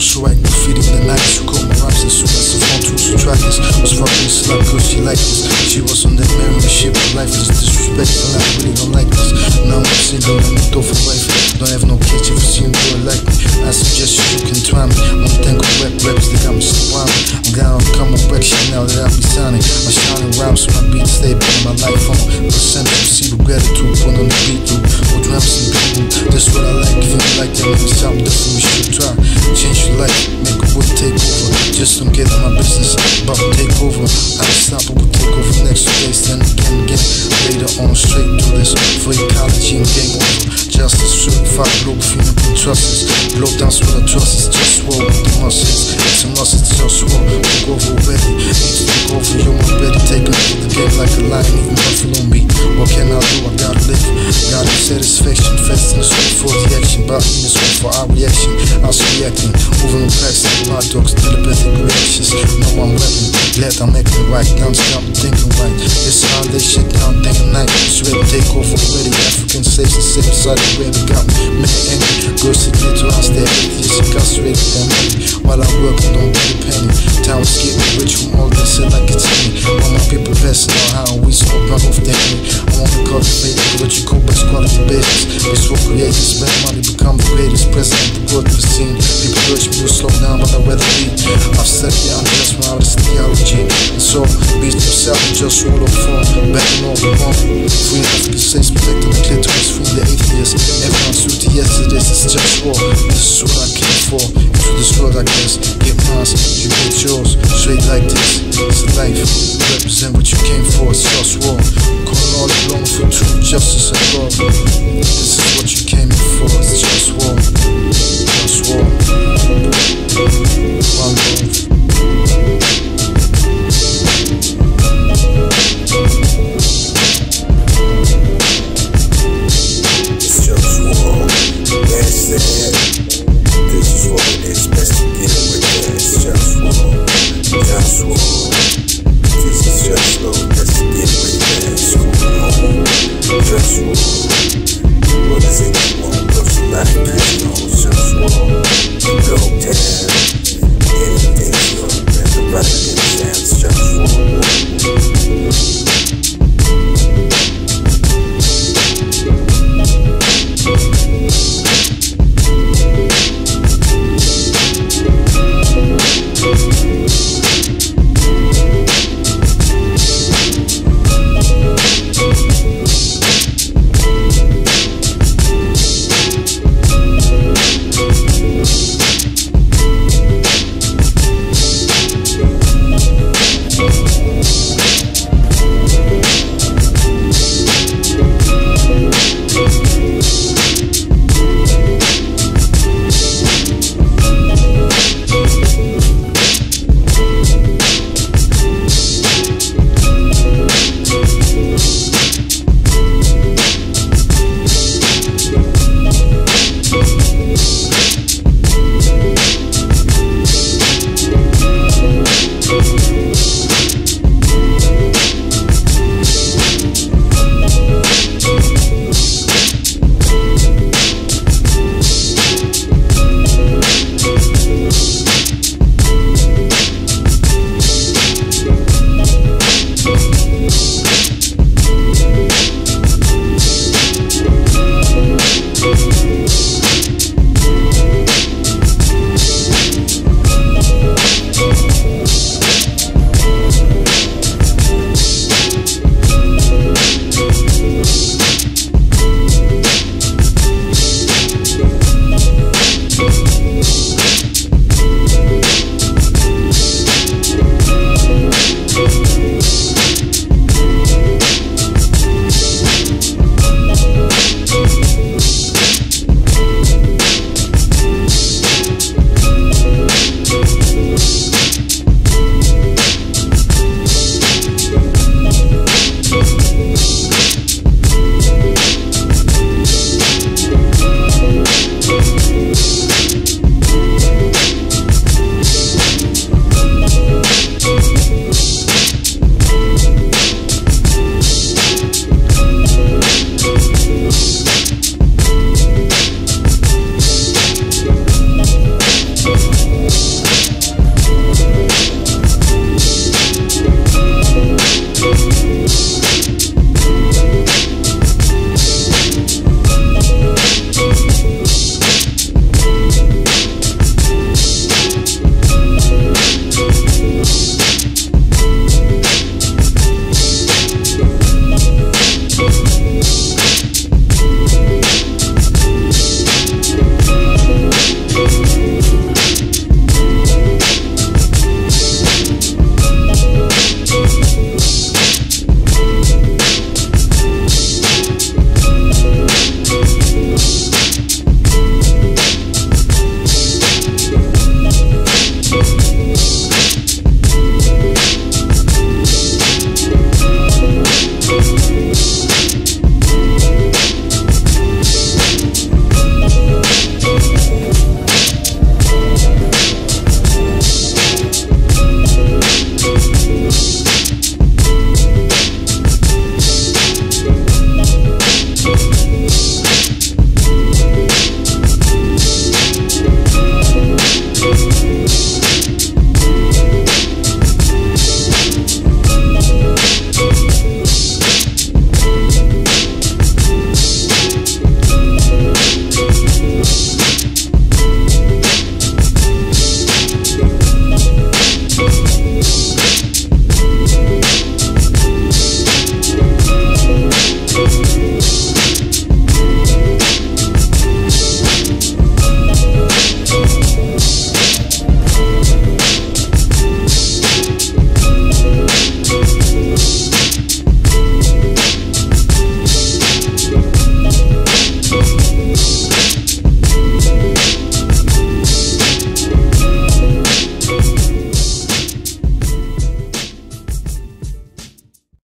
so I can feed in the night. She called my rhymes as soon as the phone tools to try this. Was fucking slut cause she liked this. She was on that memory shit, but life is disrespectful. I really don't like this. Now I'm single and I'm dope for life. Don't have no kids if you see me do it like me. I suggest you can try me. One thing with rap raps, they got me sublime. I'm down to come on back shit now that I be signing. I'm shining rhymes so my beat stay in my life on. Percentage receive gratitude, put on the beat through. With drums and people, that's what I like. If you don't like that, make me sound different, we should try. Change your life, make a wood take over. Just don't get in my business, about to take over. Unstoppable take over next day, then again. Later on, straight to this. For ecology and game over. Justice, certified, Globalfirm, and trust us. Blow down what I trust is JustWar with the muscles. It's a must, it's JustWar. Take over already. Need to take over, you want ready. Take over the game like a lion, even nothing on me. What can I do? I gotta live. Gotta satisfaction, fasting, wait for the action. Body is wait for our reaction. I was reacting, moving on cracks like my dogs, telepathic reactions. No, I'm rapping, glad I'm acting right. Down to I'm thinking right. It's how they shit down day and night. It's ready, take over already. African slaves and safe side of where they got me. Man, angry. Girls to get to us, they're atheists, incarcerated them money. While I work, I don't get a penny. Time is getting rich from all this shit like it's me. All my people passing on how we smoke my off the enemy. I wanna cultivate what you call best quality babies. Peaceful creators, spend money, become the greatest president the world ever seen. People urge me to slow down, but I'd rather lead. I've studied, I'm just my artist theology. And so, beat yourself and just roll up for back and all the wrong. Free African slaves, protecting the clitoris from the atheists. Everyone's through to yesterday's, it's JustWar. This is what I came for. Into this world, I guess. Get mine, you get yours. Straight like this, it's a life. Represent what you came for, it's JustWar. Calling all along for truth, justice, and love. This is what you came for, it's JustWar. JustWar. One love. This is what it is, best